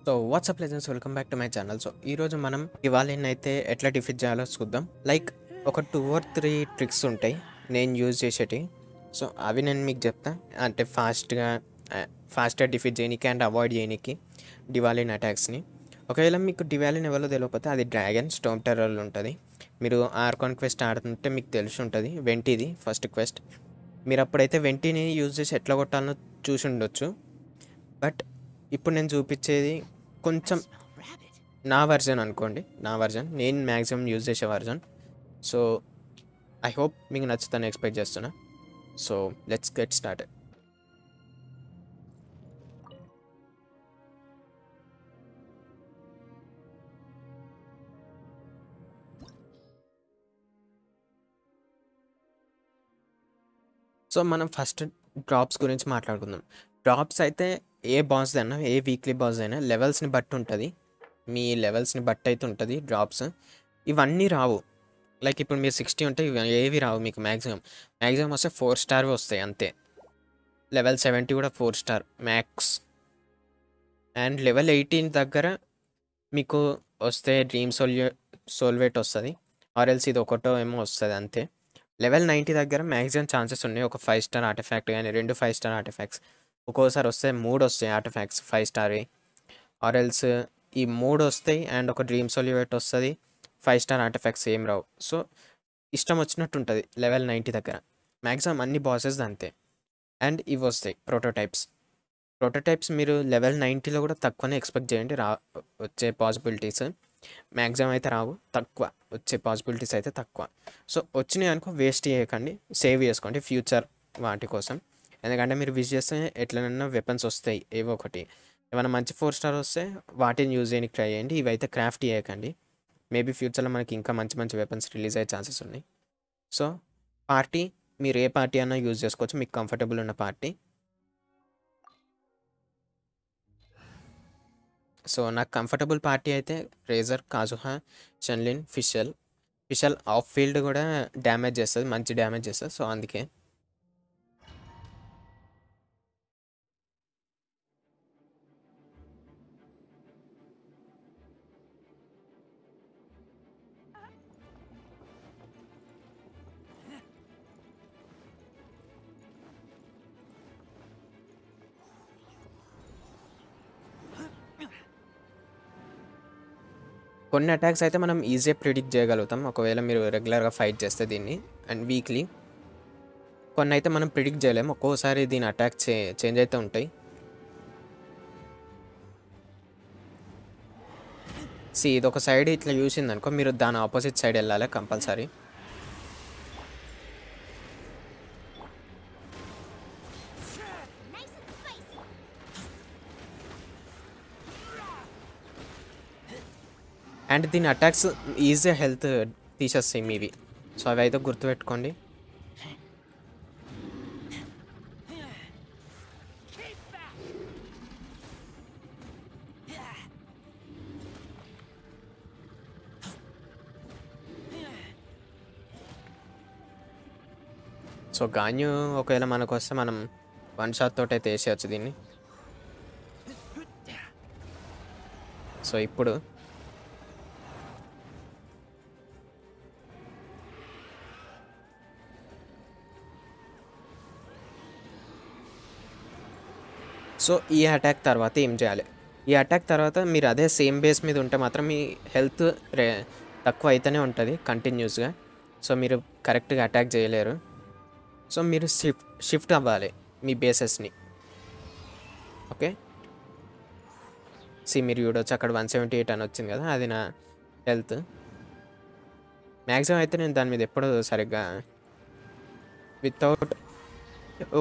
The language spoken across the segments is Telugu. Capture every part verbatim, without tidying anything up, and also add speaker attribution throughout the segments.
Speaker 1: So what's up legends welcome back to my channel. So ఈరోజు మనం Dvalin అయితే ఎట్లా డిఫీట్ చేయాలో చూద్దాం. లైక్ ఒక టూ ఆర్ త్రీ ట్రిక్స్ ఉంటాయి నేను యూజ్ చేసేటి. సో అవి నేను మీకు చెప్తా, అంటే ఫాస్ట్గా ఫాస్ట్గా డిఫీట్ చేయడానికి అండ్ అవాయిడ్ చేయడానికి Dvalin అటాక్స్ని. ఒకవేళ మీకు Dvalin ఎవరో తెలియకపోతే అది డ్రాగన్ స్టోమ్ టెర్రర్లో ఉంటుంది. మీరు ఆర్కాన్ క్వెస్ట్ ఆడుతుంటే మీకు తెలిసి ఉంటుంది. వెంటిది ఫస్ట్ క్వెస్ట్. మీరు అప్పుడైతే వెంటిని యూజ్ చేసి ఎట్లా కొట్టాలనో చూసి ఉండొచ్చు. బట్ ఇప్పుడు నేను చూపించేది కొంచెం నా వర్జన్ అనుకోండి, నా వర్జన్ నేను మ్యాక్సిమం యూజ్ చేసే వర్జన్. సో ఐ హోప్ మీకు నచ్చుతాను ఎక్స్పెక్ట్ చేస్తున్నా. So let's get start. So మనం ఫస్ట్ డ్రాప్స్ గురించి మాట్లాడుకుందాం. డ్రాప్స్ అయితే ఏ బాస్ అయినా, ఏ వీక్లీ బాస్ అయినా లెవెల్స్ని బట్టి ఉంటుంది. మీ లెవెల్స్ని బట్టి అయితే ఉంటుంది డ్రాప్స్. ఇవన్నీ రావు. లైక్ ఇప్పుడు మీరు సిక్స్టీ ఉంటే ఇవి ఏవి రావు మీకు. మ్యాక్సిమం మ్యాక్సిమం వస్తే ఫోర్ స్టార్వి వస్తాయి అంతే. లెవెల్ సెవెంటీ కూడా four star max. And level eighteen దగ్గర మీకు వస్తే డ్రీమ్ సోల్యూ సోల్వేట్ వస్తుంది, ఆర్ఎల్స్ ఇది ఒకటో ఏమో వస్తుంది అంతే. లెవెల్ నైంటీ దగ్గర మ్యాక్సిమం ఛాన్సెస్ ఉన్నాయి ఒక ఫైవ్ స్టార్ ఆర్టిఫాక్ట్ కానీ రెండు ఫైవ్ స్టార్ ఆర్టిఫాక్ట్స్. ఒక్కోసారి వస్తే మూడు వస్తాయి ఆర్టిఫాక్ట్స్ ఫైవ్ స్టార్వి, ఆర్ఎల్స్ ఈ మూడు వస్తాయి అండ్ ఒక డ్రీమ్ సోల్యూవేట్ వస్తుంది. ఫైవ్ స్టార్ ఆర్టిఫాక్ట్స్ ఏం రావు. సో ఇష్టం వచ్చినట్టు ఉంటుంది లెవెల్ నైంటీ దగ్గర. మ్యాక్సిమం అన్ని బాసెస్ అంతే. అండ్ ఇవి వస్తాయి ప్రోటోటైప్స్. ప్రోటోటైప్స్ మీరు లెవెల్ నైంటీలో కూడా తక్కువనే ఎక్స్పెక్ట్ చేయండి రా వచ్చే పాసిబిలిటీస్. మ్యాక్సిమం అయితే రావు, తక్కువ వచ్చే పాసిబిలిటీస్ అయితే తక్కువ. సో వచ్చినాయి అనుకో వేస్ట్ చేయకండి, సేవ్ చేసుకోండి ఫ్యూచర్ వాటి కోసం. ఎందుకంటే మీరు విష్ చేస్తే ఎట్లనైనా వెపన్స్ వస్తాయి ఏవో ఒకటి. ఏమైనా మంచి ఫోర్ స్టార్ వస్తే వాటిని యూజ్ చేయడానికి ట్రై చేయండి. ఇవైతే క్రాఫ్ట్ చేయకండి. మేబీ ఫ్యూచర్లో మనకి ఇంకా మంచి మంచి వెపన్స్ రిలీజ్ అయ్యే ఛాన్సెస్ ఉన్నాయి. సో పార్టీ మీరు ఏ పార్టీ అన్నా యూజ్ చేసుకోవచ్చు, మీకు కంఫర్టబుల్ ఉన్న పార్టీ. సో నాకు కంఫర్టబుల్ పార్టీ అయితే రేజర్, కాజుహా, షన్లిన్, ఫిషల్. ఫిషల్ ఆఫ్ ఫీల్డ్ కూడా డ్యామేజ్ చేస్తుంది, మంచి డ్యామేజ్ చేస్తుంది. సో అందుకే కొన్ని అటాక్స్ అయితే మనం ఈజీగా ప్రిడిక్ట్ చేయగలుగుతాం ఒకవేళ మీరు రెగ్యులర్గా ఫైట్ చేస్తే దీన్ని. అండ్ వీక్లీ కొన్ని అయితే మనం ప్రిడిక్ట్ చేయలేము, ఒక్కోసారి దీని అటాక్ చే చేంజ్ అయితే ఉంటాయి. సి ఇది ఒక సైడ్ ఇట్లా చూసింది అనుకో, మీరు దాని ఆపోజిట్ సైడ్ వెళ్ళాలి కంపల్సరీ. అండ్ దీని అటాక్స్ ఈజీగా హెల్త్ తీసేస్తాయి మీవి. సో అవి అయితే గుర్తుపెట్టుకోండి. సో గాన్యూ ఒకవేళ మనకు వస్తే మనం వన్ షాట్ తోటి అయితే వేసేయచ్చు దీన్ని. సో ఇప్పుడు సో ఈ అటాక్ తర్వాత ఏం చేయాలి? ఈ అటాక్ తర్వాత మీరు అదే సేమ్ బేస్ మీద ఉంటే మాత్రం మీ హెల్త్ రే తక్కువ అయితేనే ఉంటుంది కంటిన్యూస్గా. సో మీరు కరెక్ట్గా అటాక్ చేయలేరు. సో మీరు షిఫ్ట్ షిఫ్ట్ అవ్వాలి మీ బేసెస్ని. ఓకే, సి మీరు చూడవచ్చు అక్కడ వన్ సెవెంటీ ఎయిట్ అని వచ్చింది కదా, అది నా హెల్త్. మ్యాక్సిమం అయితే నేను దాని మీద ఎప్పుడు సరిగ్గా వితౌట్ ఓ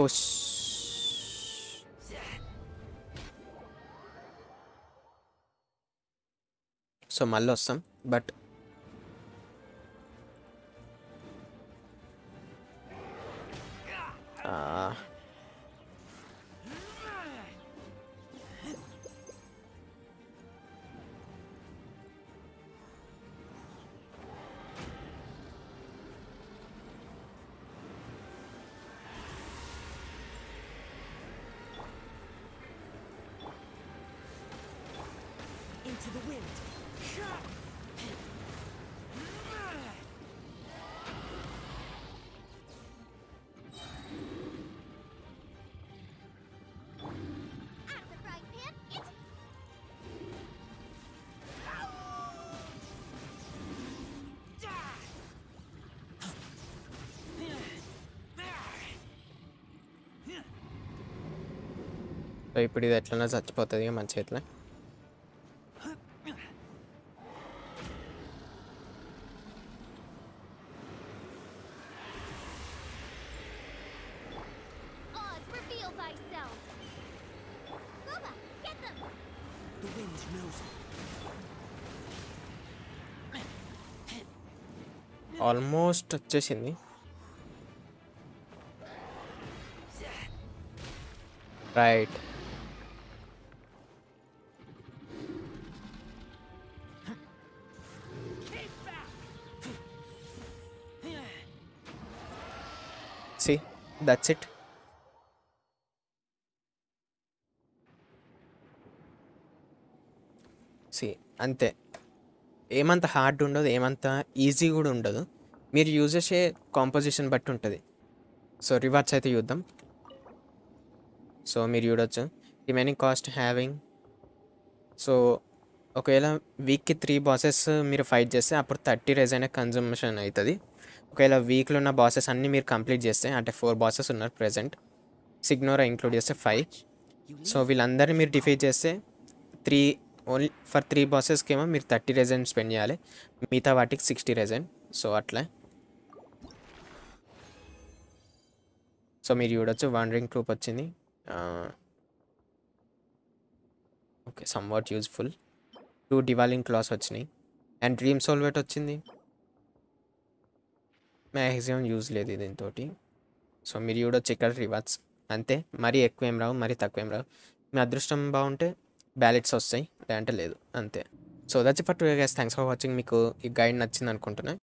Speaker 1: సో మళ్ళీ వస్తాం. But
Speaker 2: to the wind.
Speaker 3: Out of the frying pan, it's
Speaker 1: so ఇప్పుడు ఇది ఎట్లన్నా చచ్చిపోతుంది మన చేతిలో.
Speaker 3: Oz, reveal thyself. Booba, get them.
Speaker 2: The wind knows it.
Speaker 1: Almost వచ్చేసింది. Right, see, that's it. see అంతే, ఏమంత హార్డ్ ఉండదు, ఏమంత ఈజీ కూడా ఉండదు. మీరు యూజ్ చేసే కాంపోజిషన్ బట్టి ఉంటుంది. సో రివార్డ్స్ అయితే చూద్దాం. సో మీరు చూడొచ్చు రిమైనింగ్ కాస్ట్ హ్యావింగ్. సో ఒకవేళ వీక్కి త్రీ బాసెస్ మీరు ఫైట్ చేస్తే అప్పుడు థర్టీ రేజ్ అయినా కన్జంప్షన్ అవుతుంది. ఒకవేళ వీక్లో ఉన్న బాసెస్ అన్నీ మీరు కంప్లీట్ చేస్తే, అంటే ఫోర్ బాసెస్ ఉన్నారు ప్రెజెంట్, సిగ్నోరా ఇంక్లూడ్ చేస్తే ఫైవ్. సో వీళ్ళందరినీ మీరు డిఫీట్ చేస్తే త్రీ ఓన్లీ ఫర్ త్రీ బాసెస్కి ఏమో మీరు థర్టీ రెజెంట్ స్పెండ్ చేయాలి, మిగతా వాటికి సిక్స్టీ రెజెంట్. సో అట్లా. సో మీరు చూడొచ్చు వాండరింగ్ ట్రూప్ వచ్చింది. Okay, somewhat useful. Two Dvalin claws వచ్చినాయి అండ్ డ్రీమ్ సోల్వేట్ వచ్చింది. మ్యాక్సిమం యూజ్ లేదు దీంతో. సో మీరు చూడొచ్చు ఇక్కడ రివార్డ్స్ అంతే, మరీ ఎక్కువ ఏం రావు, మరీ తక్కువ ఏం రావు. మీ అదృష్టం బాగుంటే బ్యాలెట్స్ వస్తాయి, లేదంటే లేదు, అంతే. So that's for today guys, thanks for watching. మీకు ఈ గైడ్ నచ్చింది అనుకుంటున్నాను.